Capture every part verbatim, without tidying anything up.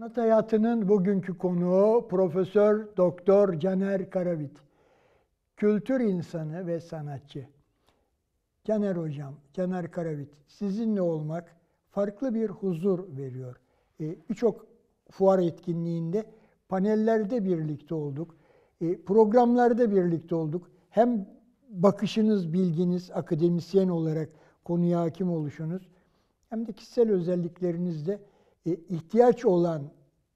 Sanat hayatının bugünkü konuğu Profesör Doktor Caner Karavit. Kültür insanı ve sanatçı. Caner Hocam, Caner Karavit, sizinle olmak farklı bir huzur veriyor. Ee, Birçok fuar etkinliğinde, panellerde birlikte olduk. Ee, programlarda birlikte olduk. Hem bakışınız, bilginiz, akademisyen olarak konuya hakim oluşunuz, hem de kişisel özelliklerinizde e, ihtiyaç olana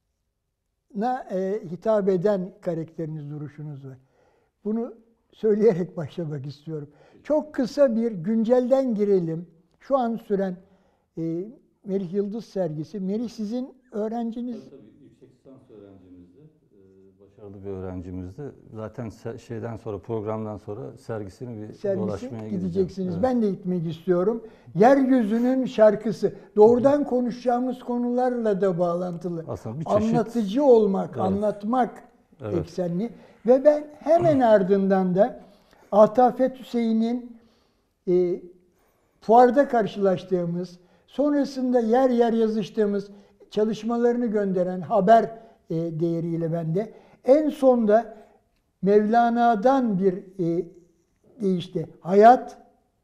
e, hitap eden karakteriniz, duruşunuz var. Bunu söyleyerek başlamak istiyorum. Çok kısa bir güncelden girelim. Şu an süren e, Merih Yıldız sergisi. Merih sizin öğrenciniz. Tabii, tabii yüksek lisans öğrencimizdi. Ee, başarılı bir öğrencimizdi. Zaten şeyden sonra, programdan sonra sergisini bir Sergisi dolaşmaya gideceksiniz. Evet. Ben de gitmek istiyorum. Yeryüzünün şarkısı. Doğrudan konuşacağımız konularla da bağlantılı. Aslında bir çeşit Anlatıcı olmak, evet. anlatmak Evet. eksenli. Ve ben hemen ardından da Atafet Hüseyin'in e, fuarda karşılaştığımız, sonrasında yer yer yazıştığımız çalışmalarını gönderen haber e, değeriyle bende. En sonda Mevlana'dan bir e, deyişle hayat,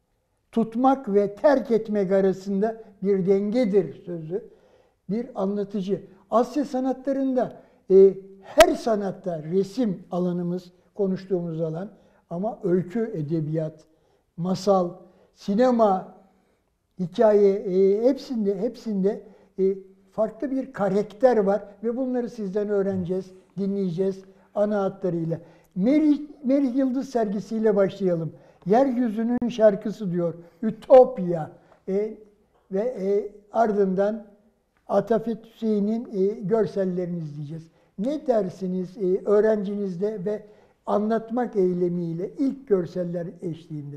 tutmak ve terk etmek arasında bir dengedir sözü. Bir anlatıcı. Asya sanatlarında e, her sanatta resim alanımız, konuştuğumuz alan, ama öykü, edebiyat, masal, sinema, hikaye e, hepsinde hepsinde e, farklı bir karakter var ve bunları sizden öğreneceğiz, dinleyeceğiz ana hatlarıyla. Merih, Merih Yıldız sergisiyle başlayalım. Yeryüzünün şarkısı diyor, Ütopya e, ve e, ardından Atafet Hüseyin'in e, görsellerini izleyeceğiz. Ne dersiniz e, öğrencinizde ve anlatmak eylemiyle ilk görseller eşliğinde?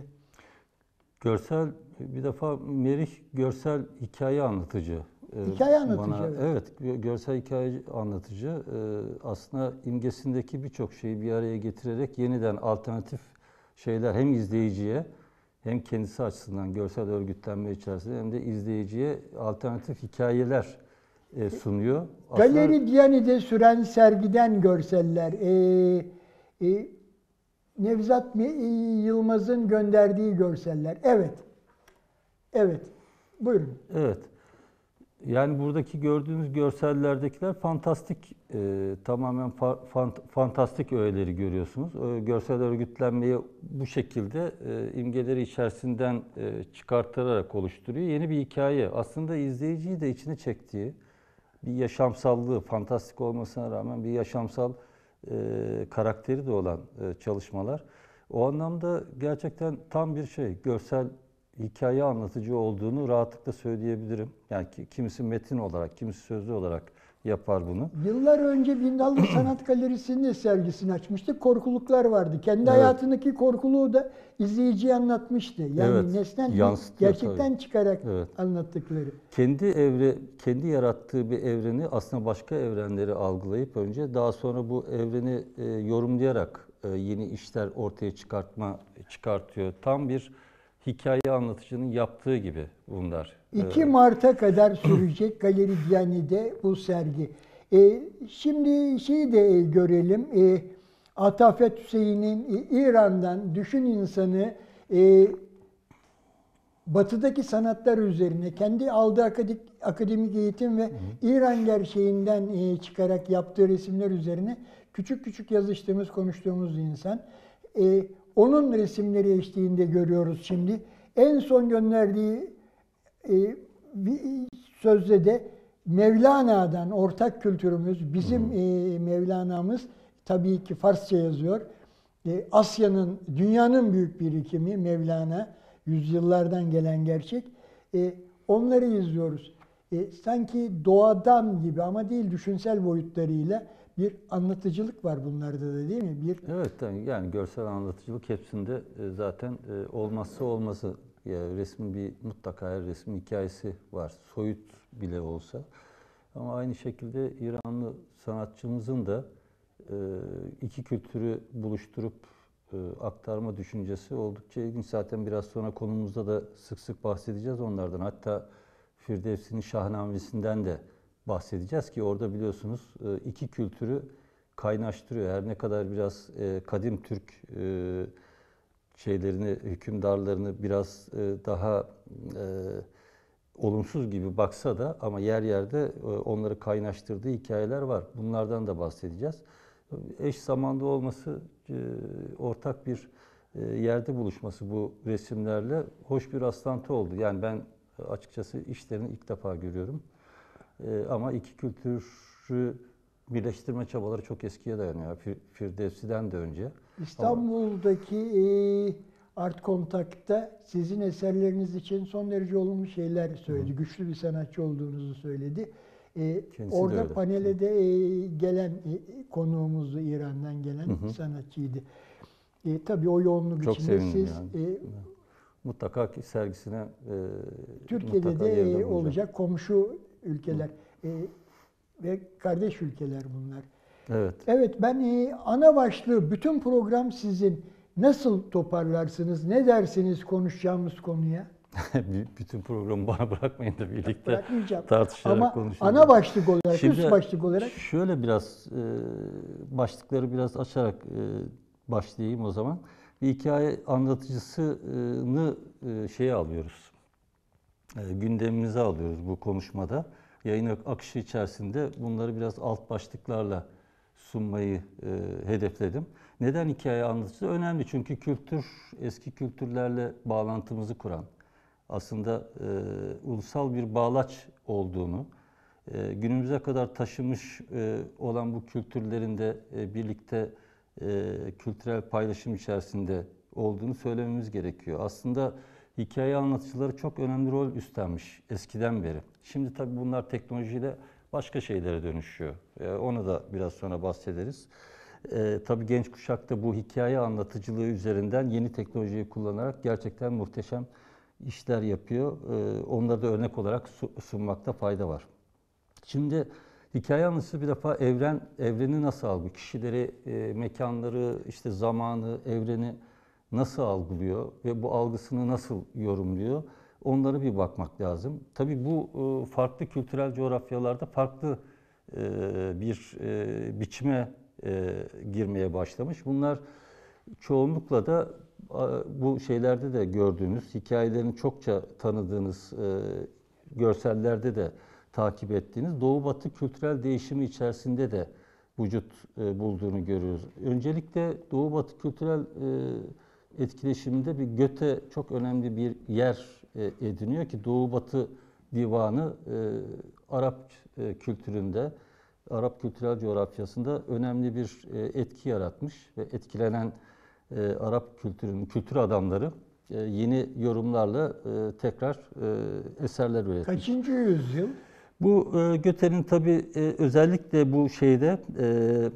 Görsel, bir defa Merih görsel hikaye anlatıcı. Hikaye anlatıcı, Bana, evet. Evet, görsel hikaye anlatıcı. Aslında imgesindeki birçok şeyi bir araya getirerek yeniden alternatif şeyler hem izleyiciye hem kendisi açısından görsel örgütlenme içerisinde hem de izleyiciye alternatif hikayeler sunuyor. Galeri Aslında, Diyane'de süren sergiden görseller. Ee, e, Nevzat Yılmaz'ın gönderdiği görseller. Evet. Evet. Buyurun. Evet. Yani buradaki gördüğünüz görsellerdekiler fantastik, e, tamamen fa, fant, fantastik öğeleri görüyorsunuz. E, görsel örgütlenmeyi bu şekilde e, imgeleri içerisinden e, çıkartarak oluşturuyor. Yeni bir hikaye. Aslında izleyiciyi de içine çektiği bir yaşamsallığı, fantastik olmasına rağmen bir yaşamsal e, karakteri de olan e, çalışmalar. O anlamda gerçekten tam bir şey, görsel hikaye anlatıcı olduğunu rahatlıkla söyleyebilirim. Yani kimisi metin olarak, kimisi sözlü olarak yapar bunu. Yıllar önce Bindallı Sanat Galerisi'nde sergisini açmıştık. Korkuluklar vardı. Kendi Evet. hayatındaki korkuluğu da izleyiciye anlatmıştı. Yani Evet, nesnel yansıtıyor gerçekten tabii. çıkarak Evet. anlattıkları. Kendi evre, kendi yarattığı bir evreni aslında başka evrenleri algılayıp önce daha sonra bu evreni e, yorumlayarak e, yeni işler ortaya çıkartma çıkartıyor. Tam bir hikaye anlatıcının yaptığı gibi bunlar. iki Mart'a kadar sürecek Galeri Diyane'de bu sergi. E, şimdi şeyi de görelim. E, Atafet Hüseyin'in e, İran'dan Düşün İnsanı e, Batı'daki sanatlar üzerine kendi aldığı akademik, akademik eğitim ve hı hı. İran gerçeğinden e, çıkarak yaptığı resimler üzerine küçük küçük yazıştığımız, konuştuğumuz insan. E, onun resimleri eşliğinde görüyoruz şimdi. En son gönderdiği e, bir sözde de Mevlana'dan, ortak kültürümüz, bizim e, Mevlana'mız tabii ki Farsça yazıyor. E, Asya'nın, dünyanın büyük birikimi Mevlana, yüzyıllardan gelen gerçek. E, onları izliyoruz. E, sanki doğadan gibi ama değil, düşünsel boyutlarıyla bir anlatıcılık var bunlarda da, değil mi? Bir Evet, yani görsel anlatıcılık hepsinde zaten olmazsa olmazı. Yani resmin bir mutlaka her resmin hikayesi var. Soyut bile olsa. Ama aynı şekilde İranlı sanatçımızın da iki kültürü buluşturup aktarma düşüncesi oldukça ilginç. Zaten biraz sonra konumuzda da sık sık bahsedeceğiz onlardan. Hatta Firdevsi'nin Şahnamesi'nden de bahsedeceğiz ki orada biliyorsunuz e, iki kültürü kaynaştırıyor. Her ne kadar biraz e, kadim Türk e, şeylerini, hükümdarlarını biraz e, daha e, olumsuz gibi baksa da ama yer yerde e, onları kaynaştırdığı hikayeler var. Bunlardan da bahsedeceğiz. Eş zamanlı olması, e, ortak bir e, yerde buluşması bu resimlerle hoş bir rastlantı oldu. Yani ben açıkçası işlerini ilk defa görüyorum. E, ama iki kültürü birleştirme çabaları çok eskiye dayanıyor. Fir- Firdevsi'den de önce. İstanbul'daki e, Art Contact'ta sizin eserleriniz için son derece olumlu şeyler söyledi. Hı. Güçlü bir sanatçı olduğunuzu söyledi. E, orada panele de e, gelen e, konuğumuzdu, İran'dan gelen hı hı. sanatçıydı. E, tabii o yoğunluk çok içinde siz yani. e, mutlaka ki sergisine e, Türkiye'de mutlaka de olacak komşu ülkeler e, ve kardeş ülkeler bunlar. Evet. Evet, ben e, ana başlığı bütün program sizin. Nasıl toparlarsınız? Ne dersiniz konuşacağımız konuya? Bütün programı bana bırakmayın da birlikte Bırakmayacağım. tartışarak ama konuşalım. Ana başlık olarak, Şimdi, üst başlık olarak. Şöyle biraz e, başlıkları biraz açarak e, başlayayım o zaman. Bir hikaye anlatıcısını e, şeye alıyoruz. E, gündemimize alıyoruz bu konuşmada. Yayın akışı içerisinde bunları biraz alt başlıklarla sunmayı e, hedefledim. Neden hikaye anlatıcısı? Önemli çünkü kültür, eski kültürlerle bağlantımızı kuran, aslında e, ulusal bir bağlaç olduğunu, e, günümüze kadar taşımış e, olan bu kültürlerin de e, birlikte e, kültürel paylaşım içerisinde olduğunu söylememiz gerekiyor. Aslında hikaye anlatıcıları çok önemli rol üstlenmiş eskiden beri. Şimdi tabii bunlar teknolojiyle başka şeylere dönüşüyor. E, onu da biraz sonra bahsederiz. E, tabii genç kuşak da bu hikaye anlatıcılığı üzerinden yeni teknolojiyi kullanarak gerçekten muhteşem işler yapıyor. E, onları da örnek olarak sunmakta fayda var. Şimdi hikaye anlatıcısı bir defa evren, evreni nasıl algılıyor? Kişileri, e, mekanları, işte zamanı, evreni nasıl algılıyor ve bu algısını nasıl yorumluyor? Onlara bir bakmak lazım. Tabii bu e, farklı kültürel coğrafyalarda farklı e, bir e, biçime e, girmeye başlamış. Bunlar çoğunlukla da bu şeylerde de gördüğünüz, hikayelerini çokça tanıdığınız e, görsellerde de takip ettiğiniz Doğu Batı kültürel değişimi içerisinde de vücut e, bulduğunu görüyoruz. Öncelikle Doğu Batı kültürel e, etkileşiminde bir Göte çok önemli bir yer e, ediniyor ki Doğu Batı divanı e, Arap e, kültüründe, Arap kültürel coğrafyasında önemli bir e, etki yaratmış ve etkilenen e, Arap kültürünün kültür adamları e, yeni yorumlarla e, tekrar e, eserler üretmiş. Kaçıncı yüzyıl? Bu e, Göte'nin tabii e, özellikle bu şeyde e,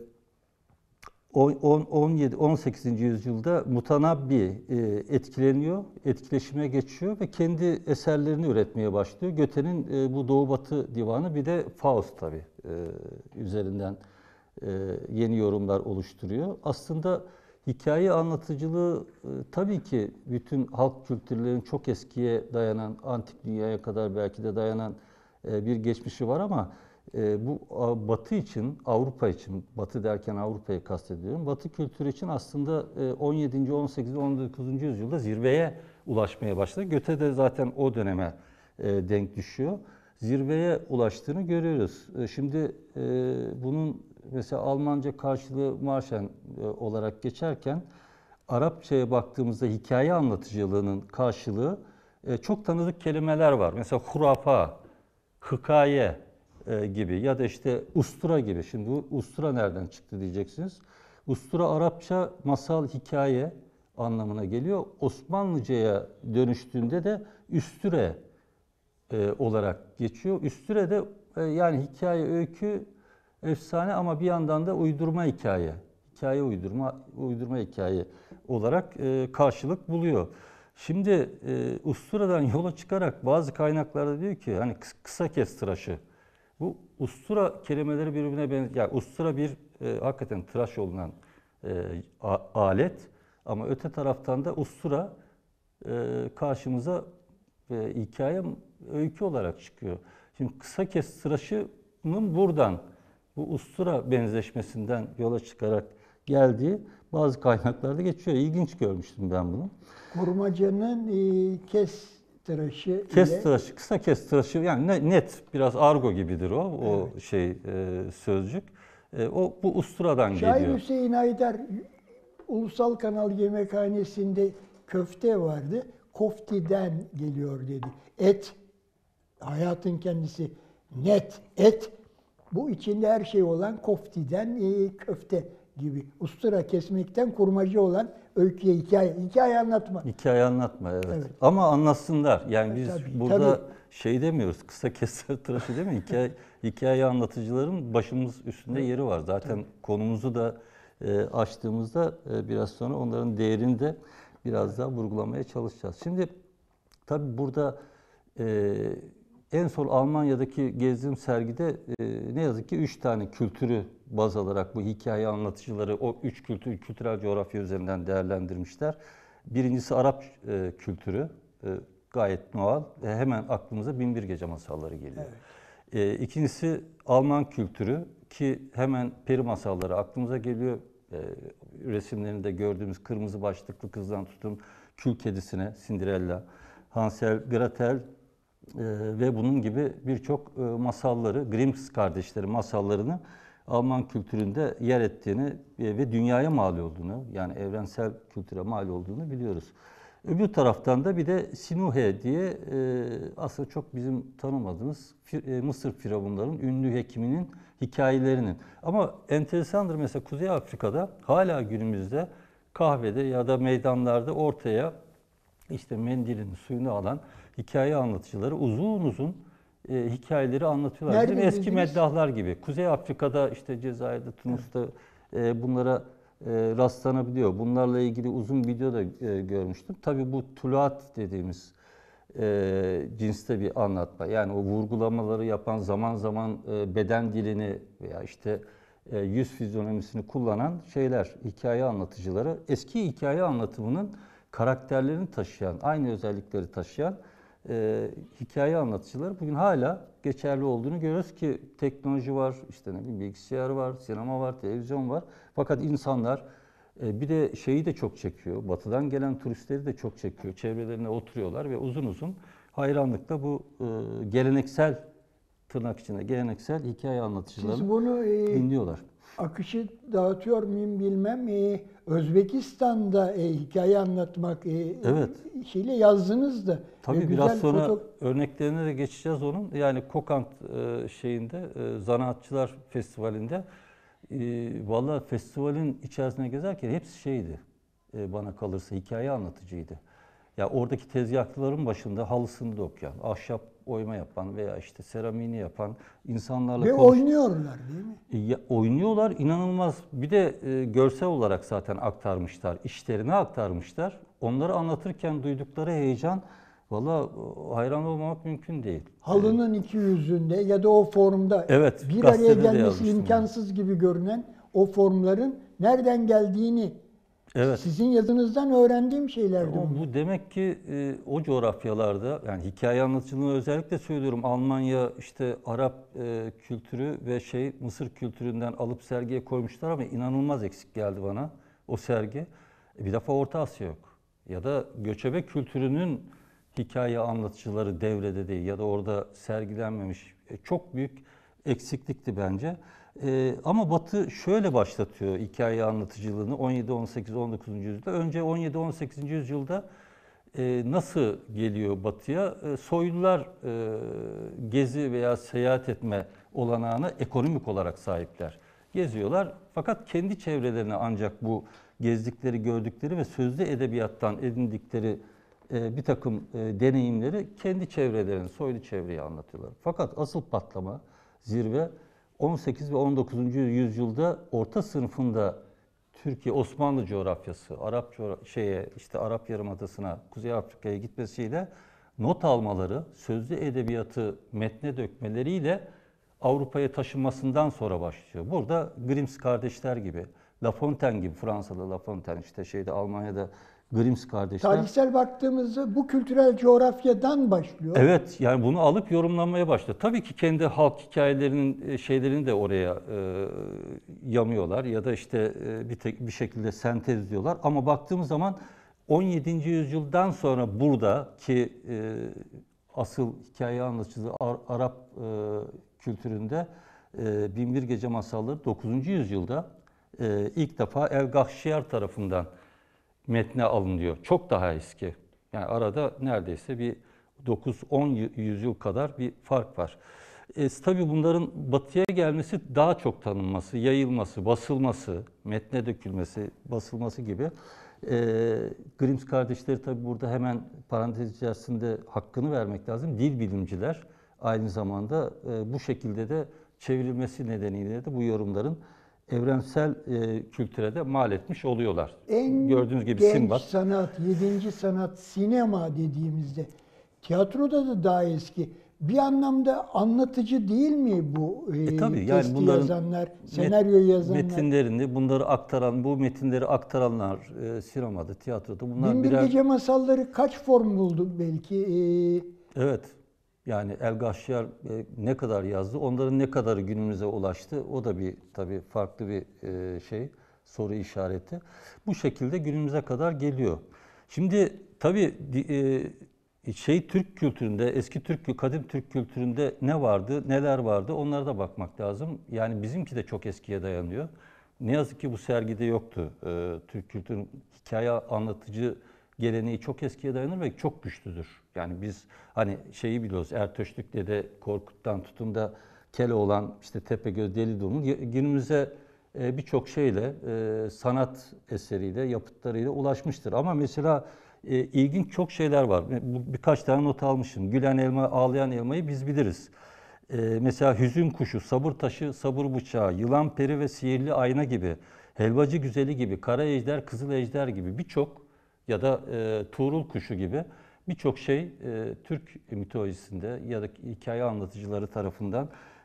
on yedi on sekizinci yüzyılda Mutanabbi e, etkileniyor, etkileşime geçiyor ve kendi eserlerini üretmeye başlıyor. Göte'nin e, bu Doğu Batı divanı bir de Faust tabii e, üzerinden e, yeni yorumlar oluşturuyor. Aslında hikaye anlatıcılığı e, tabii ki bütün halk kültürlerinin çok eskiye dayanan, antik dünyaya kadar belki de dayanan e, bir geçmişi var ama e, bu Batı için, Avrupa için, Batı derken Avrupa'yı kastediyorum. Batı kültürü için aslında e, on yedinci on sekizinci on dokuzuncu yüzyılda zirveye ulaşmaya başladı. Göte de zaten o döneme e, denk düşüyor. Zirveye ulaştığını görüyoruz. E, şimdi e, bunun mesela Almanca karşılığı Marschen e, olarak geçerken Arapçaya baktığımızda hikaye anlatıcılığının karşılığı e, çok tanıdık kelimeler var. Mesela hurafa, hikaye e, gibi ya da işte ustura gibi. Şimdi bu ustura nereden çıktı diyeceksiniz. Ustura Arapça masal, hikaye anlamına geliyor. Osmanlıcaya dönüştüğünde de üstüre e, olarak geçiyor. Üstüre de e, yani hikaye, öykü, efsane ama bir yandan da uydurma hikaye. Hikaye uydurma, uydurma hikaye olarak e, karşılık buluyor. Şimdi e, Ustura'dan yola çıkarak bazı kaynaklarda diyor ki hani kısa kes tıraşı. Bu ustura kelimeleri birbirine benziyor. Yani ustura bir e, hakikaten tıraş olunan e, a, alet ama öte taraftan da ustura e, karşımıza e, hikaye, öykü olarak çıkıyor. Şimdi kısa kes tıraşı ustura'nın buradan, bu ustura benzeşmesinden yola çıkarak geldiği bazı kaynaklarda geçiyor. İlginç görmüştüm ben bunu. Kurmaca'nın e, kes tıraşı Kes ile tıraşı, kısa kes tıraşı yani ne- net, biraz argo gibidir o, o Evet. şey e, sözcük. E, o bu usturadan Şair geliyor. Hüseyin Aydar Ulusal Kanal Yemekhanesi'nde köfte vardı. Koftiden geliyor dedi. Et, hayatın kendisi net et. Bu içinde her şey olan koftiden e, köfte gibi. Ustura kesmekten kurmacı olan öyküye hikaye. Hikaye anlatma. Hikaye anlatma, evet. Evet. Ama anlatsınlar. Yani biz Tabii, burada tabii. şey demiyoruz, kısa kes tıraşı değil mi? Hikaye, hikaye anlatıcıların başımız üstünde yeri var. Zaten konumuzu da e, açtığımızda e, biraz sonra onların değerini de biraz daha vurgulamaya çalışacağız. Şimdi tabii burada e, en son Almanya'daki gezdiğim sergide e, ne yazık ki üç tane kültürü baz alarak bu hikaye anlatıcıları o üç kültür, kültürel coğrafya üzerinden değerlendirmişler. Birincisi Arap e, kültürü, e, gayet doğal. E, hemen aklımıza Binbir Gece masalları geliyor. Evet. E, ikincisi Alman kültürü ki hemen peri masalları aklımıza geliyor. E, resimlerinde gördüğümüz kırmızı başlıklı kızdan tutun kül kedisine, Cinderella, Hansel, Gretel e, ve bunun gibi birçok e, masalları, Grimm kardeşleri masallarını Alman kültüründe yer ettiğini e, ve dünyaya mal olduğunu, yani evrensel kültüre mal olduğunu biliyoruz. Öbür taraftan da bir de Sinuhe diye e, aslında çok bizim tanımadığımız e, Mısır firavunların ünlü hekiminin hikayelerinin. Ama enteresandır, mesela Kuzey Afrika'da hala günümüzde kahvede ya da meydanlarda ortaya işte mendilin suyunu alan hikaye anlatıcıları uzun uzun e, hikayeleri anlatıyorlar. Nerede Bizim eski dediniz? meddahlar gibi. Kuzey Afrika'da, işte Cezayir'de, Tunus'ta e, bunlara e, rastlanabiliyor. Bunlarla ilgili uzun video da e, görmüştüm. Tabii bu tuluat dediğimiz e, cinste bir anlatma. Yani o vurgulamaları yapan, zaman zaman e, beden dilini veya işte e, yüz fizyonomisini kullanan şeyler, hikaye anlatıcıları. Eski hikaye anlatımının karakterlerini taşıyan, aynı özellikleri taşıyan e, hikaye anlatıcıları bugün hala geçerli olduğunu görüyoruz ki teknoloji var, işte ne bileyim bilgisayar var, sinema var, televizyon var. Fakat insanlar e, bir de şeyi de çok çekiyor, batıdan gelen turistleri de çok çekiyor. Çevrelerine oturuyorlar ve uzun uzun hayranlıkla bu e, geleneksel, tırnak içinde geleneksel hikaye anlatıcılarını Siz bunu e, dinliyorlar. akışı dağıtıyor muyum bilmem. E, Özbekistan'da e, hikaye anlatmak e, Evet. şeyle yazdınız da. Tabii E, biraz güzel sonra foto- örneklerine de geçeceğiz onun. Yani Kokant e, şeyinde, e, Zanaatçılar Festivali'nde e, vallahi festivalin içerisine gezerken hepsi şeydi, e, bana kalırsa hikaye anlatıcıydı. Ya oradaki tezgahların başında halısını dokuyan, ahşap oyma yapan veya işte seramiğini yapan insanlarla ve konuş. oynuyorlar değil mi? Ya, oynuyorlar, inanılmaz. Bir de e, görsel olarak zaten aktarmışlar, işlerini aktarmışlar. Onları anlatırken duydukları heyecan, valla e, hayran olmamak mümkün değil. Halının iki yüzünde ya da o formda Evet, bir araya gazetede de gelmesi yazmıştım imkansız gibi görünen o formların nereden geldiğini Evet. sizin yazınızdan öğrendiğim şeylerdi Ama bunlar. bu demek ki e, o coğrafyalarda, yani hikaye anlatıcılığını özellikle söylüyorum, Almanya, işte Arap e, kültürü ve şey Mısır kültüründen alıp sergiye koymuşlar ama inanılmaz eksik geldi bana o sergi. E, bir defa Orta Asya yok. Ya da göçebe kültürünün hikaye anlatıcıları devrede değil ya da orada sergilenmemiş. E, çok büyük eksiklikti bence. Ee, ama Batı şöyle başlatıyor hikaye anlatıcılığını on yedi, on sekiz, on dokuzuncu yüzyılda. Önce on yedi, on sekizinci yüzyılda e, nasıl geliyor Batı'ya? E, soylular e, gezi veya seyahat etme olanağına ekonomik olarak sahipler. Geziyorlar fakat kendi çevrelerine ancak bu gezdikleri, gördükleri ve sözlü edebiyattan edindikleri e, bir takım e, deneyimleri kendi çevrelerini, soylu çevreyi anlatıyorlar. Fakat asıl patlama, zirve on sekiz ve on dokuzuncu yüzyılda orta sınıfında Türkiye, Osmanlı coğrafyası, Arap coğra- şeye işte Arap Yarımadası'na, Kuzey Afrika'ya gitmesiyle not almaları, sözlü edebiyatı metne dökmeleriyle Avrupa'ya taşınmasından sonra başlıyor. Burada Grimm kardeşler gibi, La Fontaine gibi, Fransa'da La Fontaine, işte şeyde Almanya'da Grims kardeşler. Tarihsel baktığımızda bu kültürel coğrafyadan başlıyor. Evet, yani bunu alıp yorumlamaya başladı. Tabii ki kendi halk hikayelerinin şeylerini de oraya e, yamıyorlar ya da işte e, bir tek bir şekilde sentezliyorlar. Ama baktığımız zaman on yedinci yüzyıldan sonra burada ki e, asıl hikaye anlatıcılığı Ar- Arap e, kültüründe e, Binbir Gece Masalları dokuzuncu yüzyılda e, ilk defa El-Gahşiyar tarafından metne alınıyor. Çok daha eski. Yani arada neredeyse bir dokuz on yüzyıl kadar bir fark var. E, tabii bunların batıya gelmesi, daha çok tanınması, yayılması, basılması, metne dökülmesi, basılması gibi. E, Grims kardeşleri tabii burada hemen parantez içerisinde hakkını vermek lazım. Dil bilimciler aynı zamanda e, bu şekilde de çevrilmesi nedeniyle de bu yorumların evrensel e, kültüre de mal etmiş oluyorlar. En Gördüğünüz gibi genç Sinbad. sanat, yedinci sanat, sinema dediğimizde tiyatroda da daha eski. Bir anlamda anlatıcı değil mi bu e, E tabii, yani testi bunların yazanlar, senaryoyu yazanlar? metinlerini, bunları aktaran, bu metinleri aktaranlar e, sinemada, tiyatroda bunlar Binbir birer... Gece Masalları kaç form buldu belki? E, Evet. Yani El-Gahşiyar e, ne kadar yazdı, onların ne kadarı günümüze ulaştı, o da bir tabii farklı bir e, şey, soru işareti. Bu şekilde günümüze kadar geliyor. Şimdi tabii e, şey Türk kültüründe, eski Türk, kadim Türk kültüründe ne vardı, neler vardı, onlara da bakmak lazım. Yani bizimki de çok eskiye dayanıyor. Ne yazık ki bu sergide yoktu. E, Türk kültürünün hikaye anlatıcı geleneği çok eskiye dayanır ve çok güçlüdür. Yani biz hani şeyi biliyoruz, Ertöşlük Dede Korkut'tan tutun da Keloğlan, işte Tepegöz, Delidurnu günümüze birçok şeyle, sanat eseriyle, yapıtlarıyla ulaşmıştır. Ama mesela ilginç çok şeyler var. Birkaç tane not almışım. Gülen elma, ağlayan elmayı biz biliriz. Mesela Hüzün Kuşu, Sabır Taşı, Sabır Bıçağı, Yılan Peri ve Sihirli Ayna gibi, Helvacı Güzeli gibi, Kara Ejder, Kızıl Ejder gibi birçok ya da e, Tuğrul Kuşu gibi birçok şey e, Türk mitolojisinde ya da hikaye anlatıcıları tarafından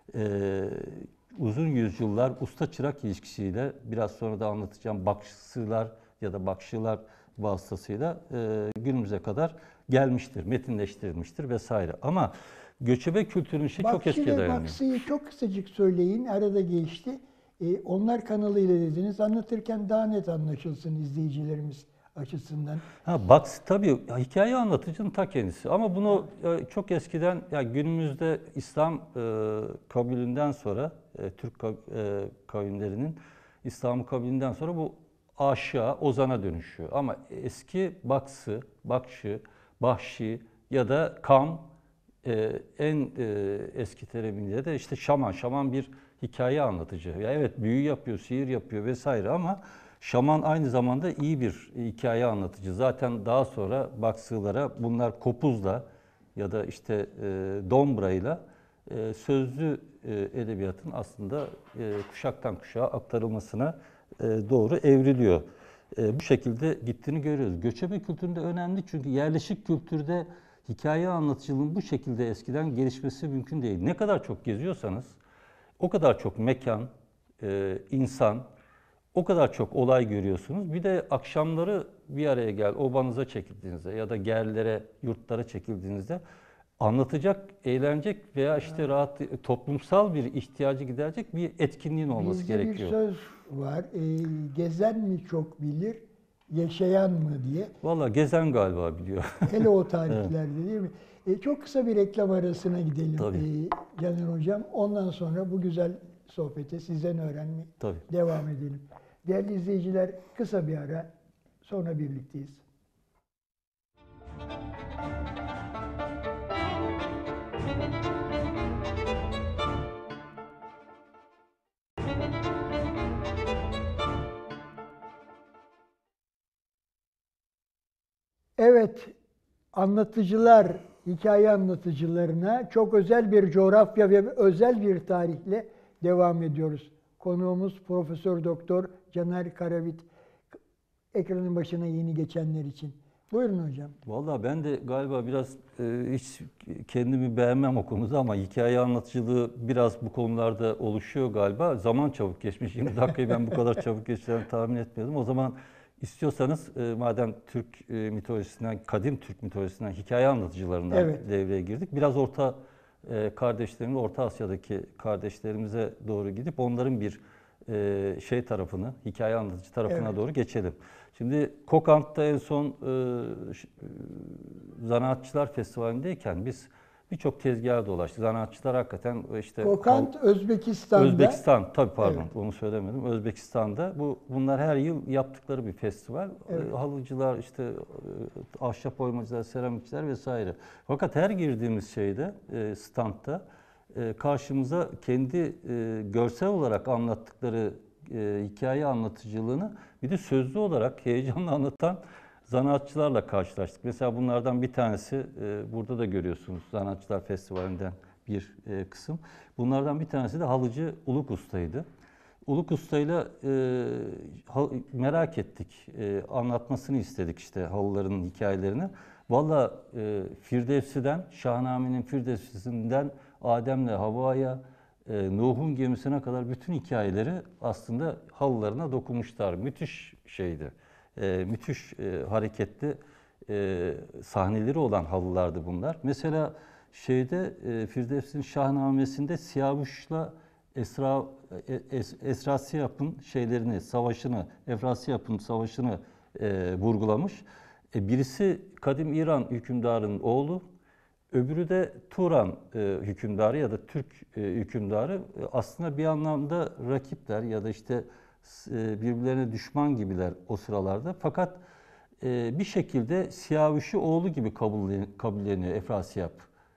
e, uzun yüzyıllar usta çırak ilişkisiyle, biraz sonra da anlatacağım, bakşılar ya da bakşılar vasıtasıyla e, günümüze kadar gelmiştir, metinleştirilmiştir vesaire. Ama göçebe kültürün şey çok eskiye Bakçı ve dayanıyor. Baksı'yı çok kısacık söyleyin, arada geçti. E, onlar kanalıyla dediniz, anlatırken daha net anlaşılsın izleyicilerimiz açısından. Ha, Baks tabii hikaye anlatıcının ta kendisi, ama bunu e, çok eskiden, ya günümüzde İslam e, kabulünden sonra e, Türk kav- e, kavimlerinin İslam kabulünden sonra bu aşağı ozana dönüşüyor. Ama eski Baksı, Bakşı, Bahşi ya da Kam e, en e, eski terimiyle de işte şaman. Şaman bir hikaye anlatıcı. Ya evet, büyü yapıyor, sihir yapıyor vesaire, ama şaman aynı zamanda iyi bir hikaye anlatıcı. Zaten daha sonra Baksılara bunlar kopuzla ya da işte e, dombrayla e, sözlü e, edebiyatın aslında e, kuşaktan kuşağa aktarılmasına e, doğru evriliyor. E, bu şekilde gittiğini görüyoruz. Göçebe kültüründe önemli, çünkü yerleşik kültürde hikaye anlatıcılığının bu şekilde eskiden gelişmesi mümkün değil. Ne kadar çok geziyorsanız o kadar çok mekan, e, insan, o kadar çok olay görüyorsunuz. Bir de akşamları bir araya gel, obanıza çekildiğinizde ya da gerlere, yurtlara çekildiğinizde anlatacak, eğlenecek veya işte rahat, toplumsal bir ihtiyacı giderecek bir etkinliğin olması Bizde gerekiyor. bir söz var, e, gezen mi çok bilir, yaşayan mı diye. Vallahi gezen galiba biliyor. Hele o tarihlerde değil mi? E, çok kısa bir reklam arasına gidelim Tabii. e, Caner Hocam. Ondan sonra bu güzel sohbete sizden öğrenmeye Tabii. devam edelim. Değerli izleyiciler, kısa bir ara, sonra birlikteyiz. Evet, anlatıcılar, hikaye anlatıcılarına çok özel bir coğrafya ve özel bir tarihle devam ediyoruz. Konuğumuz Profesör Doktor Caner Karavit. Ekranın başına yeni geçenler için. Buyurun hocam. Vallahi ben de galiba biraz e, hiç kendimi beğenmem o konuda, ama hikaye anlatıcılığı biraz bu konularda oluşuyor galiba. Zaman çabuk geçmiş. yirmi dakikayı ben bu kadar çabuk geçeceğini tahmin etmiyordum. O zaman İstiyorsanız e, madem Türk e, mitolojisinden, kadim Türk mitolojisinden hikaye anlatıcılarından Evet. devreye girdik. Biraz orta e, kardeşlerimiz, Orta Asya'daki kardeşlerimize doğru gidip onların bir e, şey tarafını, hikaye anlatıcı tarafına Evet. doğru geçelim. Şimdi Kokant'ta en son e, ş- e, Zanaatçılar Festivali'ndeyken biz birçok tezgaha dolaştık. Zanaatçılar hakikaten işte Kokant Özbekistan'da. Özbekistan, tabii pardon Evet. onu söylemedim. Özbekistan'da bu bunlar her yıl yaptıkları bir festival. Evet. E, Halıcılar, işte e, ahşap oymacılar, seramikçiler vesaire. Fakat her girdiğimiz şeyde, e, standta e, karşımıza kendi e, görsel olarak anlattıkları e, hikaye anlatıcılığını bir de sözlü olarak heyecanla anlatan zanaatçılarla karşılaştık. Mesela bunlardan bir tanesi e, burada da görüyorsunuz Zanaatçılar Festivali'nden bir e, kısım. Bunlardan bir tanesi de halıcı Uluk Usta'ydı. Uluk Usta'yla e, ha- merak ettik, e, anlatmasını istedik işte halıların hikayelerini. Valla e, Firdevsi'den, Şahnamene'nin Firdevsi'sinden Adem'le Havva'ya, e, Nuh'un gemisine kadar bütün hikayeleri aslında halılarına dokunmuşlar. Müthiş şeydi, e, müthiş e, hareketli e, sahneleri olan halılardı bunlar. Mesela şeyde e, Firdevs'in Şahnamesi'nde Siyavuş'la Esra e, Es, Esrasiyap'ın şeylerini, savaşını, Efrasiyap'ın savaşını e, vurgulamış. E, birisi kadim İran hükümdarının oğlu, öbürü de Turan e, hükümdarı ya da Türk e, hükümdarı. E, aslında bir anlamda rakipler ya da işte e, birbirlerine düşman gibiler o sıralarda. Fakat e, bir şekilde Siyavuş'u oğlu gibi kabullen- kabulleniyor Efrasiyap.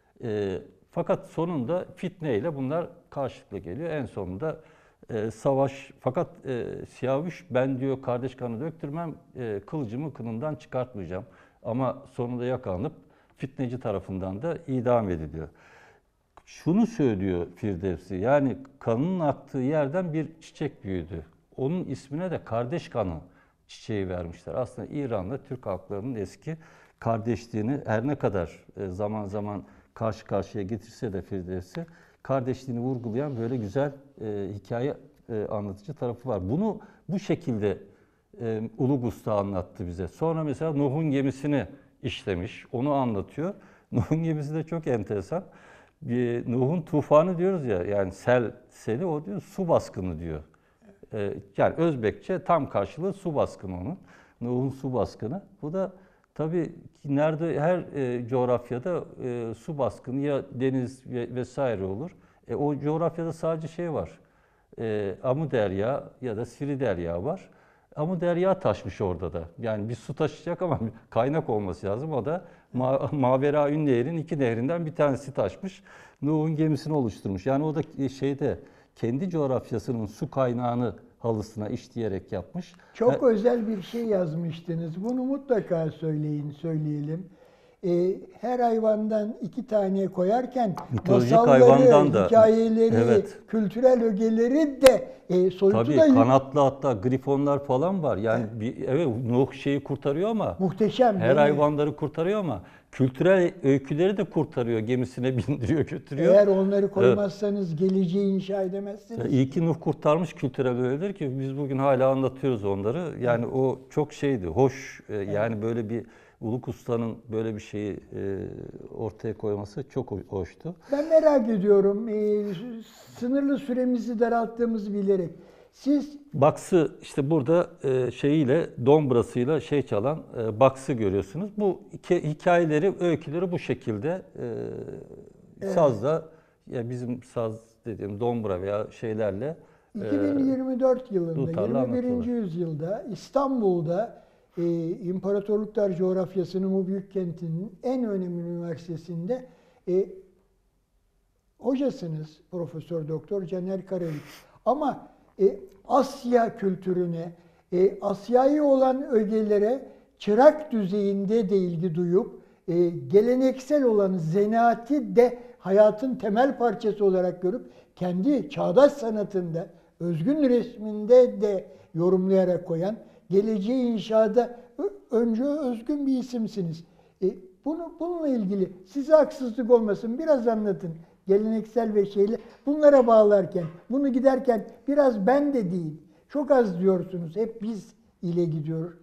E, fakat sonunda fitneyle bunlar karşılıklı geliyor. En sonunda e, savaş. Fakat e, Siyavuş ben diyor kardeş kanı döktürmem, e, kılıcımı kınından çıkartmayacağım. Ama sonunda yakalanıp fitneci tarafından da idam ediliyor. Şunu söylüyor Firdevsi, yani kanının aktığı yerden bir çiçek büyüdü. Onun ismine de kardeş kanı çiçeği vermişler. Aslında İran'la Türk halklarının eski kardeşliğini her ne kadar e, zaman zaman karşı karşıya getirse de Firdevsi, kardeşliğini vurgulayan böyle güzel e, hikaye e, anlatıcı tarafı var. Bunu bu şekilde e, Ulug Usta anlattı bize. Sonra mesela Nuh'un gemisini işlemiş, onu anlatıyor. Nuh'un gemisi de çok enteresan. Bir, Nuh'un tufanı diyoruz ya, yani sel, seli o diyor, su baskını diyor. Ee, yani Özbekçe tam karşılığı su baskını onun. Nuh'un su baskını. Bu da tabii ki nerede her e, coğrafyada e, su baskını ya deniz ve, vesaire olur. E, o coğrafyada sadece şey var. E, Amuderya ya da Siriderya var. Amuderya taşmış orada da. Yani bir su taşıyacak ama kaynak olması lazım. O da Ma Maveraün Nehir'in iki nehrinden bir tanesi taşmış. Nuh'un gemisini oluşturmuş. Yani o da şeyde kendi coğrafyasının su kaynağını halısına işleyerek yapmış. Çok özel bir şey yazmıştınız. Bunu mutlaka söyleyin, söyleyelim. Ee, her hayvandan iki tane koyarken Mitolojik masalları, hayvandan da, hikayeleri, evet. kültürel ögeleri de e, soyutu Tabii da yük- kanatlı hatta grifonlar falan var. Yani bir, evet Nuh şeyi kurtarıyor ama muhteşem. her değil mi? hayvanları kurtarıyor ama kültürel öyküleri de kurtarıyor. Gemisine bindiriyor, götürüyor. Eğer onları koymazsanız geleceği inşa edemezsiniz. Evet. İyi ki Nuh kurtarmış kültürel öğeleri ki biz bugün hala anlatıyoruz onları. Yani evet. O çok şeydi, hoş. Evet. Yani böyle bir Uluk Usta'nın böyle bir şeyi e, ortaya koyması çok hoştu. Ben merak ediyorum, e, sınırlı süremizi daralttığımızı bilerek. Siz Baksı işte burada e, şeyiyle, dombrasıyla şey çalan e, Baksı görüyorsunuz. Bu hikayeleri, öyküleri bu şekilde e, evet. Sazla, ya bizim saz dediğim dombra veya şeylerle iki bin yirmi dört yılında, yirmi birinci anlatıyorlar. yüzyılda İstanbul'da e, İmparatorluklar coğrafyasının bu büyük kentinin en önemli üniversitesinde e, hocasınız Profesör Doktor Caner Karayip. Ama e, Asya kültürüne, e, Asya'yı olan ögelere çırak düzeyinde de ilgi duyup e, geleneksel olan zanaati de hayatın temel parçası olarak görüp kendi çağdaş sanatında, özgün resminde de yorumlayarak koyan, geleceği inşada önce özgün bir isimsiniz. E, bunu bununla ilgili size haksızlık olmasın biraz anlatın. Geleneksel ve şeyle bunlara bağlarken, bunu giderken biraz ben de değil, çok az diyorsunuz, hep biz ile gidiyor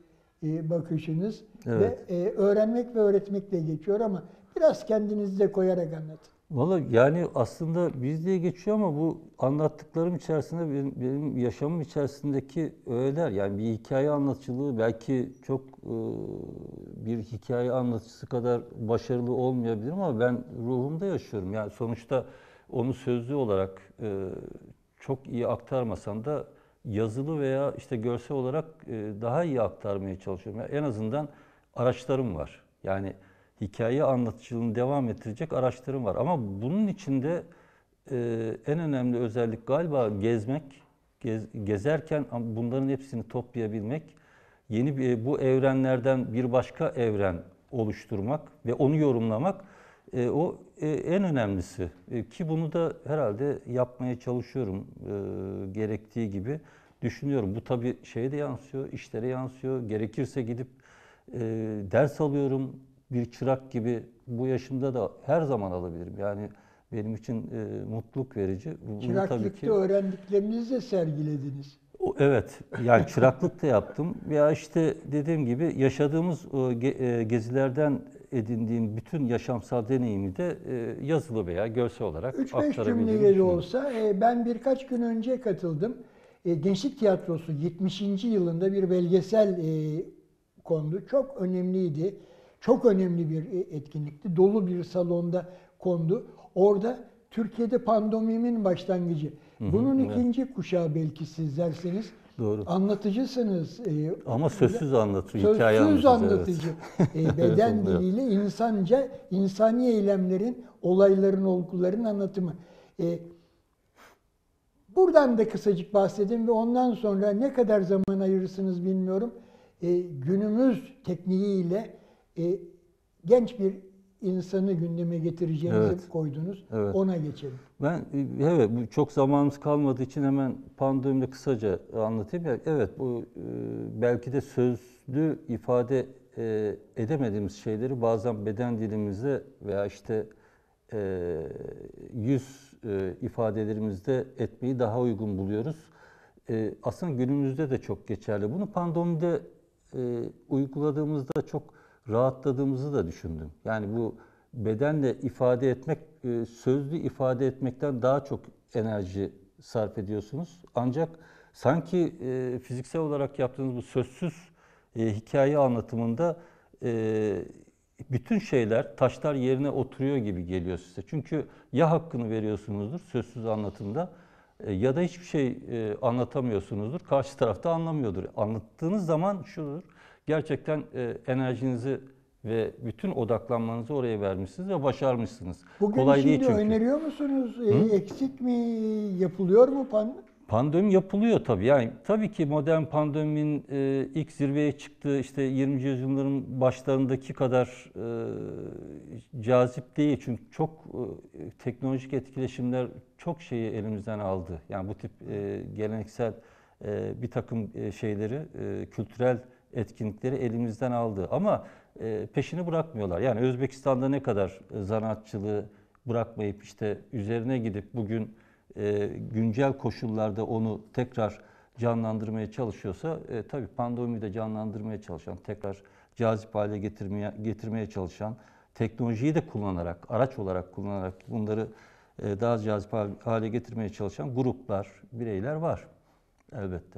e, bakışınız Evet. ve e, öğrenmek ve öğretmekle geçiyor ama biraz kendinizi de koyarak anlatın. Valla yani aslında biz diye geçiyor ama bu anlattıklarım içerisinde benim, benim yaşamım içerisindeki öğeler, yani bir hikaye anlatıcılığı belki çok e, bir hikaye anlatıcısı kadar başarılı olmayabilirim ama ben ruhumda yaşıyorum. Yani sonuçta onu sözlü olarak e, çok iyi aktarmasam da yazılı veya işte görsel olarak e, daha iyi aktarmaya çalışıyorum. Yani en azından araçlarım var. Yani hikaye anlatıcılığını devam ettirecek araçlarım var. Ama bunun içinde e, en önemli özellik galiba gezmek, gez, gezerken bunların hepsini toplayabilmek, yeni bir, bu evrenlerden bir başka evren oluşturmak ve onu yorumlamak e, o e, en önemlisi. E, ki bunu da herhalde yapmaya çalışıyorum e, gerektiği gibi düşünüyorum. Bu tabii şeye de yansıyor, işlere yansıyor. Gerekirse gidip e, ders alıyorum. Bir çırak gibi bu yaşımda da her zaman alabilirim. Yani benim için e, mutluluk verici. Bunu tabii Çıraklıkta ki öğrendiklerinizi de sergilediniz. o- evet, yani çıraklık da yaptım. Ya işte dediğim gibi yaşadığımız o ge- e, gezilerden edindiğim bütün yaşamsal deneyimi de e, yazılı veya görsel olarak Üç beş aktarabildiğimi cümleyle de düşünüyorum. olsa e, ben birkaç gün önce katıldım. E, Gençlik Tiyatrosu yetmişinci yılında bir belgesel e, kondu. Çok önemliydi. Çok önemli bir e, etkinlikti. Dolu bir salonda kondu. Orada Türkiye'de pandomimin başlangıcı. Hı hı, Bunun evet. ikinci kuşağı belki sizlersiniz. Doğru. Anlatıcısınız. E, Ama sözsüz anlatıyor, hikaye Sözsüz anlatıcı. anlatıcı. Evet. E, Evet, beden oluyor. diliyle insanca, insani eylemlerin, olayların, olguların anlatımı. E, buradan da kısacık bahsedin ve ondan sonra ne kadar zaman ayırırsınız bilmiyorum. E, günümüz tekniğiyle e, genç bir insanı gündeme getireceğinizi Evet. koydunuz. Evet. Ona geçelim. Ben e, evet, bu çok zamanımız kalmadığı için hemen pandemide kısaca anlatayım. Ya, evet, bu e, belki de sözlü ifade e, edemediğimiz şeyleri bazen beden dilimizde veya işte e, yüz e, ifadelerimizde etmeyi daha uygun buluyoruz. E, aslında günümüzde de çok geçerli. Bunu pandemide e, uyguladığımızda çok rahatladığımızı da düşündüm. Yani bu bedenle ifade etmek, e, sözlü ifade etmekten daha çok enerji sarf ediyorsunuz. Ancak sanki e, fiziksel olarak yaptığınız bu sözsüz e, hikaye anlatımında e, bütün şeyler, taşlar yerine oturuyor gibi geliyor size. Çünkü ya hakkını veriyorsunuzdur sözsüz anlatımda e, ya da hiçbir şey e, anlatamıyorsunuzdur. Karşı tarafta anlamıyordur. Anlattığınız zaman şudur, gerçekten e, enerjinizi ve bütün odaklanmanızı oraya vermişsiniz ve başarmışsınız. Bugün Kolay değil şimdi çünkü. öneriyor musunuz? E, Hı? eksik mi? Yapılıyor mu pan? Pandemi yapılıyor tabii. Yani tabii ki modern pandeminin e, ilk zirveye çıktığı işte yirminci yüzyılların başlarındaki kadar e, cazip değil. Çünkü çok e, teknolojik etkileşimler çok şeyi elimizden aldı. Yani bu tip e, geleneksel e, bir takım e, şeyleri, e, kültürel etkinlikleri elimizden aldı. Ama e, peşini bırakmıyorlar. Yani Özbekistan'da ne kadar e, zanaatçılığı bırakmayıp işte üzerine gidip bugün e, güncel koşullarda onu tekrar canlandırmaya çalışıyorsa e, tabii pandemiyi de canlandırmaya çalışan, tekrar cazip hale getirmeye getirmeye çalışan, teknolojiyi de kullanarak, araç olarak kullanarak bunları e, daha cazip hale getirmeye çalışan gruplar, bireyler var elbette.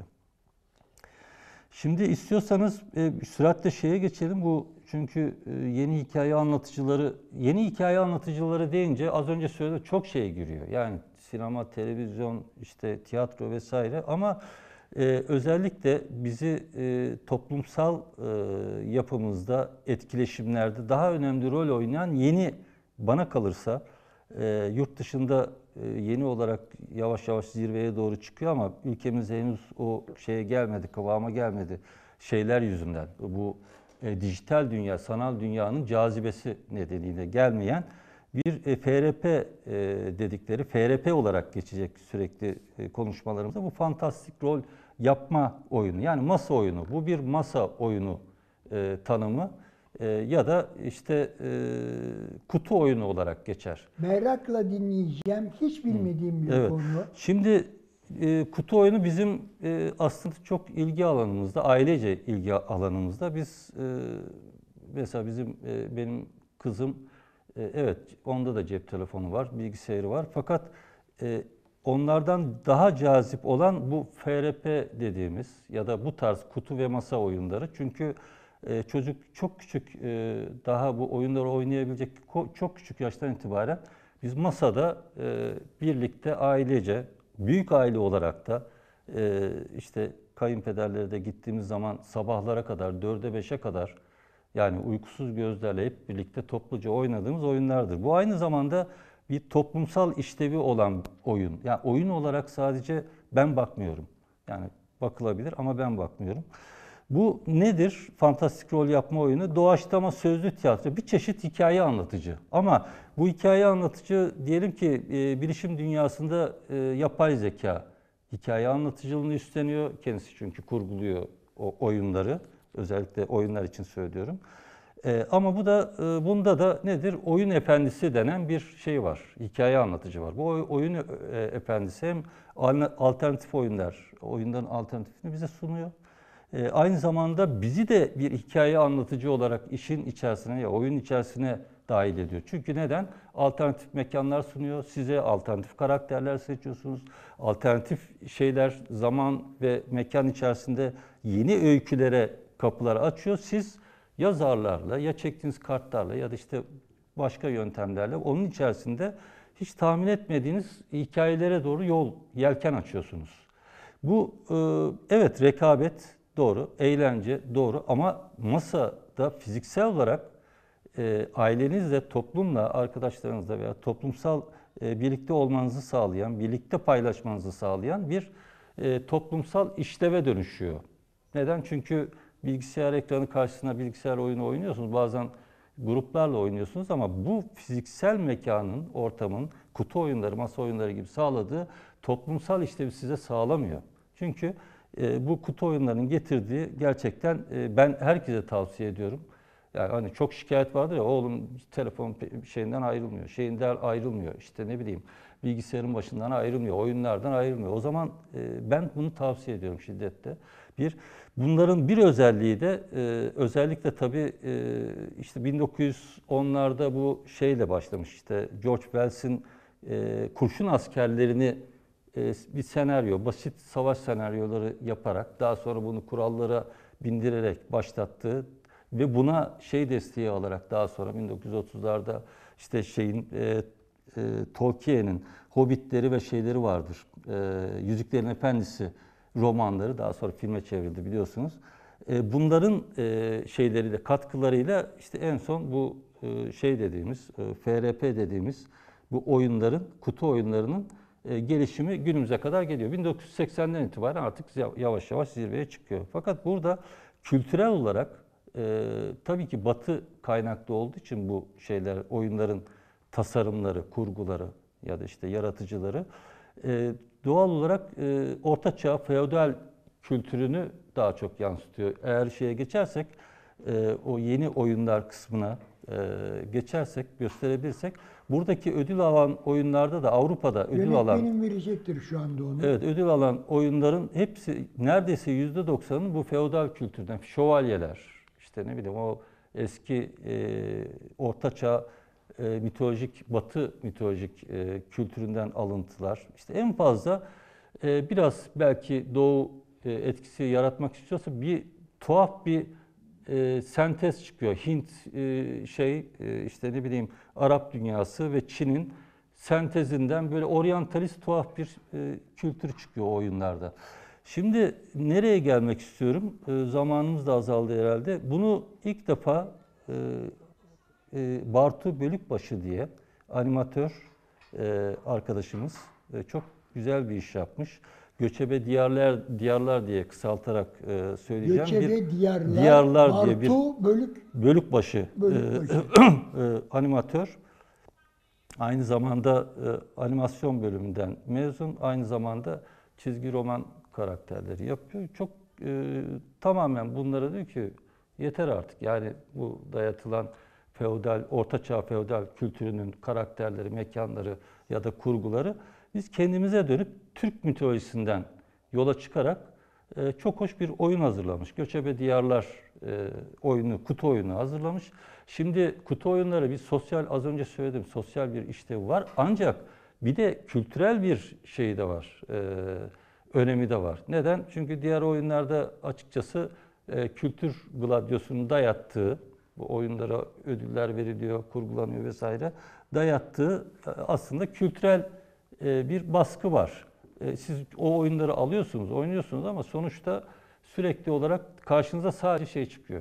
Şimdi istiyorsanız e, süratle şeye geçelim. Bu çünkü e, yeni hikaye anlatıcıları, yeni hikaye anlatıcıları deyince az önce söyledim çok şeye giriyor. Yani sinema, televizyon, işte tiyatro vesaire ama e, özellikle bizi e, toplumsal e, yapımızda, etkileşimlerde daha önemli rol oynayan yeni, bana kalırsa e, yurt dışında e, yeni olarak yavaş yavaş zirveye doğru çıkıyor ama ülkemizde henüz o şeye gelmedi, kıvama gelmedi şeyler yüzünden. Bu e, dijital dünya, sanal dünyanın cazibesi nedeniyle gelmeyen bir e, F R P e, dedikleri, F R P olarak geçecek sürekli e, konuşmalarımızda bu fantastik rol yapma oyunu. Yani masa oyunu, bu bir masa oyunu e, tanımı. E, ya da işte e, kutu oyunu olarak geçer. Merakla dinleyeceğim. Hiç bilmediğim bir Evet. konu. Şimdi e, kutu oyunu bizim e, aslında çok ilgi alanımızda, ailece ilgi alanımızda. Biz e, mesela bizim e, benim kızım e, evet onda da cep telefonu var, bilgisayarı var. Fakat e, onlardan daha cazip olan bu F R P dediğimiz ya da bu tarz kutu ve masa oyunları. Çünkü e, çocuk çok küçük, e, daha bu oyunları oynayabilecek çok küçük yaştan itibaren biz masada e, birlikte ailece, büyük aile olarak da e, işte kayınpederlere de gittiğimiz zaman sabahlara kadar, dörde beşe kadar yani uykusuz gözlerle hep birlikte topluca oynadığımız oyunlardır. Bu aynı zamanda bir toplumsal işlevi olan oyun. Yani oyun olarak sadece ben bakmıyorum. Yani bakılabilir ama ben bakmıyorum. Bu nedir? Fantastik rol yapma oyunu. Doğaçlama sözlü tiyatro. Bir çeşit hikaye anlatıcı. Ama bu hikaye anlatıcı diyelim ki e, bilişim dünyasında e, yapay zeka hikaye anlatıcılığını üstleniyor. Kendisi çünkü kurguluyor o oyunları. Özellikle oyunlar için söylüyorum. E, ama bu da e, bunda da nedir? Oyun efendisi denen bir şey var. Hikaye anlatıcı var. Bu oyun e, efendisi hem alternatif oyunlar, oyunların alternatifini bize sunuyor. E, aynı zamanda bizi de bir hikaye anlatıcı olarak işin içerisine ya oyun içerisine dahil ediyor. Çünkü neden? Alternatif mekanlar sunuyor. Size alternatif karakterler seçiyorsunuz. Alternatif şeyler zaman ve mekan içerisinde yeni öykülere kapılar açıyor. Siz yazarlarla ya çektiğiniz kartlarla ya da işte başka yöntemlerle onun içerisinde hiç tahmin etmediğiniz hikayelere doğru yol, yelken açıyorsunuz. Bu evet rekabet doğru, eğlence doğru ama masada fiziksel olarak ailenizle, toplumla, arkadaşlarınızla veya toplumsal birlikte olmanızı sağlayan, birlikte paylaşmanızı sağlayan bir toplumsal işleve dönüşüyor. Neden? Çünkü bilgisayar ekranı karşısında bilgisayar oyunu oynuyorsunuz. Bazen gruplarla oynuyorsunuz ama bu fiziksel mekanın, ortamın, kutu oyunları, masa oyunları gibi sağladığı toplumsal işlevi size sağlamıyor. Çünkü e, bu kutu oyunlarının getirdiği gerçekten e, ben herkese tavsiye ediyorum. Yani hani çok şikayet vardır ya oğlum telefon şeyinden ayrılmıyor, şeyinden ayrılmıyor, işte ne bileyim bilgisayarın başından ayrılmıyor, oyunlardan ayrılmıyor. O zaman e, ben bunu tavsiye ediyorum şiddetle. Bir, bunların bir özelliği de e, özellikle tabii e, işte bin dokuz yüz onlarda bu şeyle başlamış işte George Wells'in e, kurşun askerlerini e, bir senaryo, basit savaş senaryoları yaparak daha sonra bunu kurallara bindirerek başlattığı ve buna şey desteği alarak daha sonra bin dokuz yüz otuzlarda işte şeyin e, e, Tolkien'in Hobbitleri ve şeyleri vardır. E, Yüzüklerin Efendisi romanları daha sonra filme çevrildi biliyorsunuz. E, bunların e, şeyleriyle katkılarıyla işte en son bu e, şey dediğimiz e, F R P dediğimiz bu oyunların, kutu oyunlarının e, gelişimi günümüze kadar geliyor. bin dokuz yüz seksenden itibaren artık yavaş yavaş zirveye çıkıyor. Fakat burada kültürel olarak e, tabii ki Batı kaynaklı olduğu için bu şeyler, oyunların tasarımları, kurguları ya da işte yaratıcıları e, doğal olarak e, Orta Çağ feodal kültürünü daha çok yansıtıyor. Eğer şeye geçersek, e, o yeni oyunlar kısmına e, geçersek, gösterebilirsek, buradaki ödül alan oyunlarda da Avrupa'da ödül alan... Yönetmenim verecektir şu anda onu. Evet, ödül alan oyunların hepsi neredeyse yüzde doksanı bu feodal kültürden, şövalyeler, işte ne bileyim o eski e, Orta Çağ e, mitolojik, Batı mitolojik e, kültüründen alıntılar. İşte en fazla e, biraz belki Doğu e, etkisi yaratmak istiyorsa bir tuhaf bir e, sentez çıkıyor. Hint e, şey e, işte ne bileyim Arap dünyası ve Çin'in sentezinden böyle oryantalist tuhaf bir e, kültür çıkıyor o oyunlarda. Şimdi nereye gelmek istiyorum? E, zamanımız da azaldı herhalde. Bunu ilk defa e, e, Bartu Bölükbaşı diye animatör e, arkadaşımız e, çok güzel bir iş yapmış. Göçebe Diyarlar Diyarlar diye kısaltarak e, söyleyeceğim. Göçebe bir Diyarlar, Diyarlar Bartu diye bir Bölük Bölükbaşı, Bölükbaşı. e, e, animatör. Aynı zamanda e, animasyon bölümünden mezun, aynı zamanda çizgi roman karakterleri yapıyor. Çok e, tamamen bunlara diyor ki yeter artık. Yani bu dayatılan feodal, ortaçağ feodal kültürünün karakterleri, mekanları ya da kurguları Biz kendimize dönüp Türk mitolojisinden yola çıkarak e, çok hoş bir oyun hazırlamış. Göçebe Diyarlar e, oyunu, kutu oyunu hazırlamış. Şimdi kutu oyunları bir sosyal, az önce söyledim, sosyal bir işlevi var. Ancak bir de kültürel bir şey de var, e, önemi de var. Neden? Çünkü diğer oyunlarda açıkçası e, kültür gladyosunun dayattığı, bu oyunlara ödüller veriliyor, kurgulanıyor vesaire, dayattığı e, aslında kültürel e, bir baskı var. E, siz o oyunları alıyorsunuz, oynuyorsunuz ama sonuçta sürekli olarak karşınıza sadece şey çıkıyor.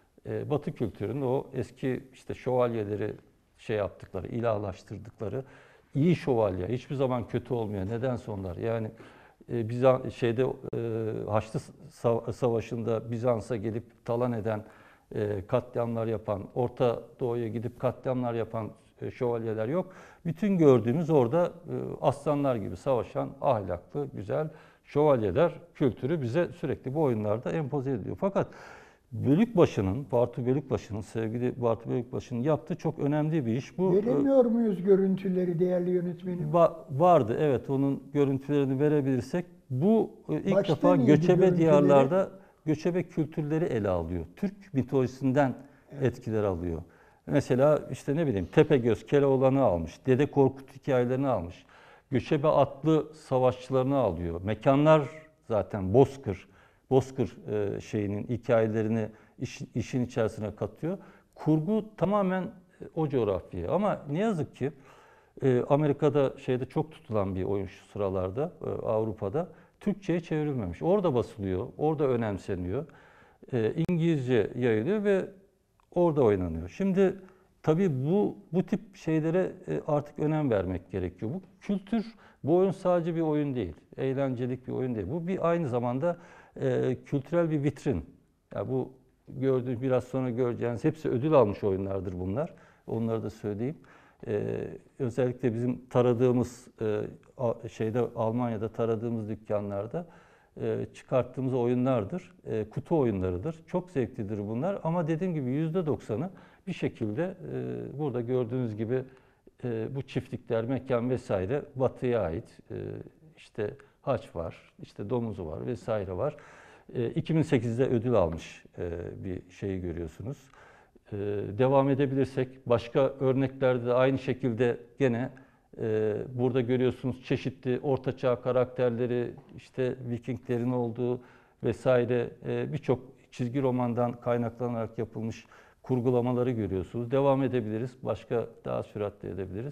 E, Batı kültürünün o eski işte şövalyeleri şey yaptıkları, ilahlaştırdıkları iyi şövalye, hiçbir zaman kötü olmuyor. Nedense onlar. Yani e, Bizans şeyde e, Haçlı Savaşı'nda Bizans'a gelip talan eden, e, katliamlar yapan, Orta Doğu'ya gidip katliamlar yapan e, şövalyeler yok. Bütün gördüğümüz orada e, aslanlar gibi savaşan ahlaklı, güzel şövalyeler kültürü bize sürekli bu oyunlarda empoze ediliyor. Fakat Bölükbaşı'nın, Bartu Bölükbaşı'nın, sevgili Bartu Bölükbaşı'nın yaptığı çok önemli bir iş. Bu Veremiyor muyuz görüntüleri değerli yönetmenim? va- vardı, evet, onun görüntülerini verebilirsek. Bu e, ilk Başta defa neydi göçebe görüntüleri? diyarlarda göçebe kültürleri ele alıyor. Türk mitolojisinden Evet. etkiler alıyor. Mesela işte ne bileyim Tepegöz, Keloğlan'ı almış, Dede Korkut hikayelerini almış. Göçebe atlı savaşçılarını alıyor. Mekanlar zaten Bozkır, Bozkır e, şeyinin hikayelerini iş, işin içerisine katıyor. Kurgu tamamen e, o coğrafyaya. Ama ne yazık ki e, Amerika'da şeyde çok tutulan bir oyun şu sıralarda, e, Avrupa'da Türkçe'ye çevrilmemiş. Orada basılıyor, orada önemseniyor. E, İngilizce yayılıyor ve orada oynanıyor. Şimdi tabii bu bu tip şeylere e, artık önem vermek gerekiyor. Bu kültür, bu oyun sadece bir oyun değil, eğlencelik bir oyun değil. Bu bir aynı zamanda e, kültürel bir vitrin. Ya bu gördüğünüz, biraz sonra göreceğiniz hepsi ödül almış oyunlardır bunlar. Onları da söyleyeyim. Ee, özellikle bizim taradığımız e, a- şeyde Almanya'da taradığımız dükkanlarda e, çıkarttığımız oyunlardır. E, kutu oyunlarıdır. Çok zevklidir bunlar ama dediğim gibi yüzde doksanı bir şekilde e, burada gördüğünüz gibi e, bu çiftlikler, mekan vesaire Batı'ya ait. E, işte haç var, işte domuzu var vesaire var. E, iki bin sekizde ödül almış e, bir şeyi görüyorsunuz. Ee, devam edebilirsek başka örneklerde de aynı şekilde gene e, burada görüyorsunuz çeşitli ortaçağ karakterleri, işte Vikinglerin olduğu vesaire e, birçok çizgi romandan kaynaklanarak yapılmış kurgulamaları görüyorsunuz. Devam edebiliriz. Başka daha süratli edebiliriz.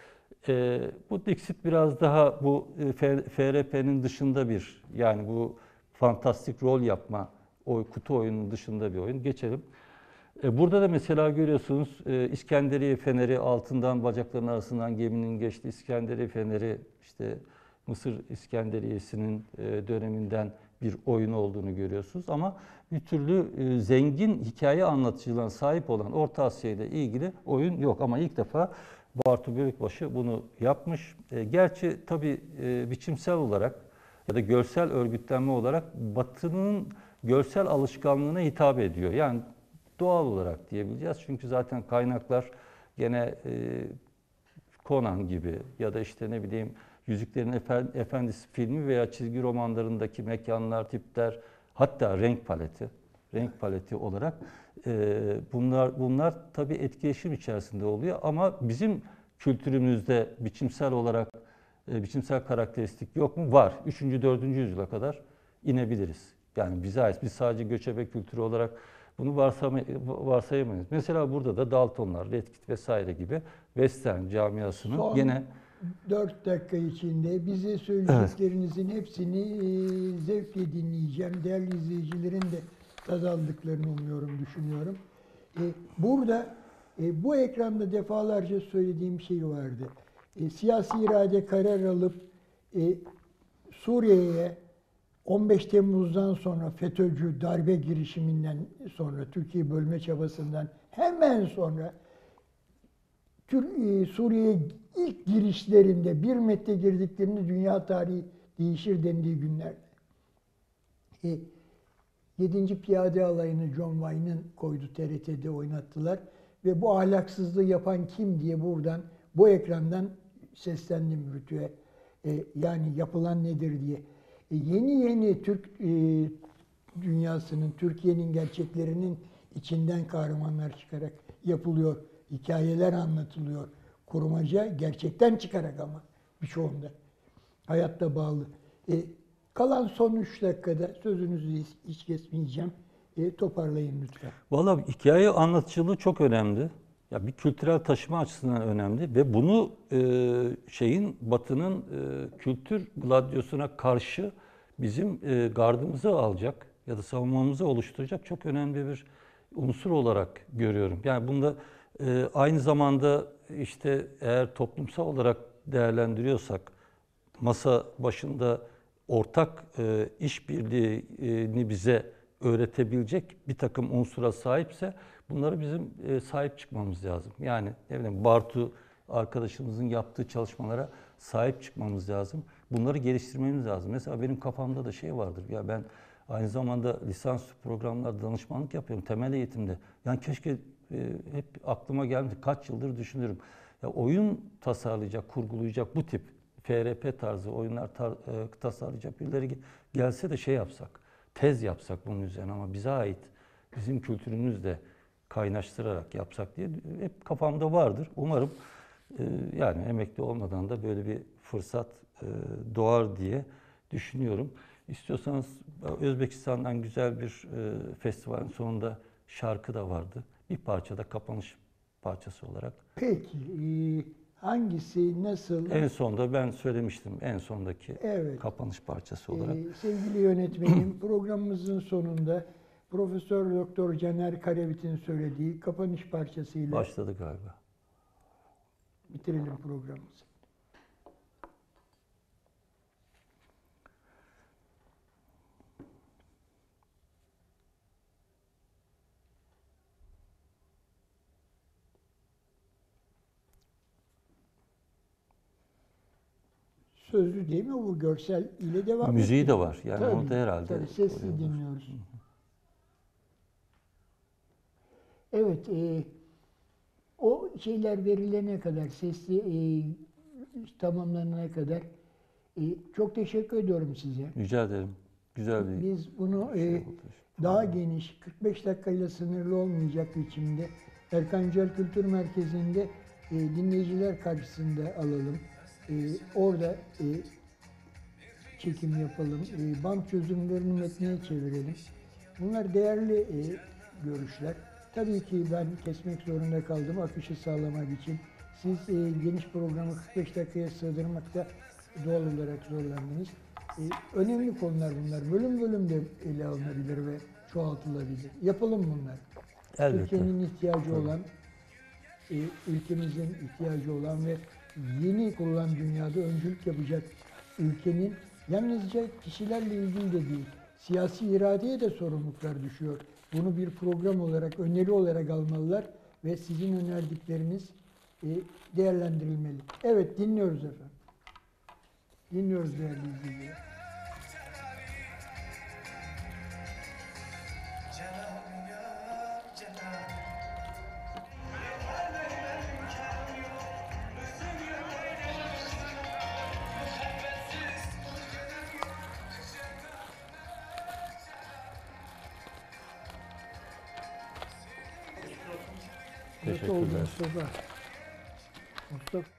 E, bu Dixit biraz daha bu e, F R P'nin dışında bir, yani bu fantastik rol yapma o kutu oyunun dışında bir oyun. Geçelim. E, Burada da mesela görüyorsunuz e, İskenderiye Feneri, altından bacaklarının arasından geminin geçtiği İskenderiye Feneri, işte Mısır İskenderiyesi'nin e, döneminden bir oyun olduğunu görüyorsunuz. Ama bir türlü e, zengin hikaye anlatıcılığına sahip olan Orta Asya ile ilgili oyun yok. Ama ilk defa Bartu Bölükbaşı bunu yapmış. E, gerçi tabii e, biçimsel olarak ya da görsel örgütlenme olarak Batı'nın görsel alışkanlığına hitap ediyor. Yani doğal olarak diyebileceğiz. Çünkü zaten kaynaklar gene e, Conan gibi ya da işte ne bileyim Yüzüklerin Efendisi filmi veya çizgi romanlarındaki mekanlar, tipler, hatta renk paleti, renk paleti olarak e, bunlar bunlar tabii etkileşim içerisinde oluyor. Ama bizim kültürümüzde biçimsel olarak e, biçimsel karakteristik yok mu? Var. Üçüncü, dördüncü yüzyıla kadar inebiliriz. Yani bize ait. Biz sadece göçebe kültürü olarak bunu varsayamayız. Mesela burada da Daltonlar, Red Kit vesaire gibi Western camiasının Son gene dört dakika içinde bize söyleyeceklerinizin hepsini e, zevkle dinleyeceğim. Değerli izleyicilerin de tad aldıklarını umuyorum, düşünüyorum. E, burada e, bu ekranda defalarca söylediğim şey vardı. E, siyasi irade karar alıp e, Suriye'ye on beş Temmuz'dan sonra FETÖ'cü darbe girişiminden sonra, Türkiye bölme çabasından hemen sonra Suriye'ye ilk girişlerinde bir metre girdiklerinde dünya tarihi değişir dendiği günlerde. E, yedinci Piyade Alayı'nı John Wayne'ın koydu, T R T'de oynattılar. Ve bu ahlaksızlığı yapan kim diye buradan, bu ekrandan seslendim Rütü'ye. E, yani yapılan nedir diye. E, yeni yeni Türk e, dünyasının, Türkiye'nin gerçeklerinin içinden kahramanlar çıkarak yapılıyor. Hikayeler anlatılıyor. Kurmaca gerçekten çıkarak ama birçoğunda. Hayatta bağlı. E, kalan son üç dakikada sözünüzü hiç, hiç kesmeyeceğim. E, toparlayın lütfen. Valla hikaye anlatıcılığı çok önemli. Ya bir kültürel taşıma açısından önemli ve bunu e, şeyin Batı'nın e, kültür gladyosuna karşı bizim e, gardımızı alacak ya da savunmamızı oluşturacak çok önemli bir unsur olarak görüyorum. Yani bunda e, aynı zamanda işte eğer toplumsal olarak değerlendiriyorsak masa başında ortak e, işbirliğini bize öğretebilecek bir takım unsura sahipse bunlara bizim e, sahip çıkmamız lazım. Yani ne bileyim Bartu arkadaşımızın yaptığı çalışmalara sahip çıkmamız lazım. Bunları geliştirmemiz lazım. Mesela benim kafamda da şey vardır. Ya ben aynı zamanda lisansüstü programlarda danışmanlık yapıyorum temel eğitimde. Yani keşke e, hep aklıma gelmedi. Kaç yıldır düşünürüm. Ya oyun tasarlayacak, kurgulayacak bu tip F R P tarzı oyunlar tar e, tasarlayacak birileri gelse de şey yapsak, tez yapsak bunun üzerine ama bize ait, bizim kültürümüzle kaynaştırarak yapsak diye hep kafamda vardır. Umarım e, yani emekli olmadan da böyle bir fırsat e, doğar diye düşünüyorum. İstiyorsanız Özbekistan'dan güzel bir e, festivalin sonunda şarkı da vardı. Bir parça da kapanış parçası olarak. Peki, e, hangisi, nasıl? En sonda ben söylemiştim en sondaki Evet. kapanış parçası olarak. Ee, sevgili yönetmenim, programımızın sonunda Profesör Doktor Caner Karevit'in söylediği kapanış parçasıyla Başladı galiba. bitirelim programımızı. Sözlü değil mi bu, görsel ile devam Müziği ediyor. de var. Yani Tabii, orada herhalde. tabii, sesli koyuyorlar. dinliyoruz. Evet, e, o şeyler verilene kadar, sesli e, tamamlanana kadar e, çok teşekkür ediyorum size. Rica ederim. Güzel bir Biz bunu şey e, oldu. daha geniş, kırk beş dakikayla sınırlı olmayacak biçimde Erkan Yücel Kültür Merkezi'nde e, dinleyiciler karşısında alalım. E, orada e, çekim yapalım. E, band çözümlerini metneye çevirelim. Bunlar değerli e, görüşler. Tabii ki ben kesmek zorunda kaldım akışı sağlamak için. Siz e, geniş programı kırk beş dakikaya sığdırmakta doğal olarak zorlandınız. E, önemli konular bunlar. Bölüm bölüm de ele alınabilir ve çoğaltılabilir. Yapalım bunlar. Elbette. Türkiye'nin ihtiyacı olan, e, ülkemizin ihtiyacı olan ve yeni kurulan dünyada öncülük yapacak ülkenin yalnızca kişilerle ilgili de değil, siyasi iradeye de sorumluluklar düşüyor. Bunu bir program olarak, öneri olarak almalılar ve sizin önerdikleriniz e, değerlendirilmeli. Evet, dinliyoruz efendim. Dinliyoruz değerli izleyiciler. Teşekkürler. Mustafa. Mustafa.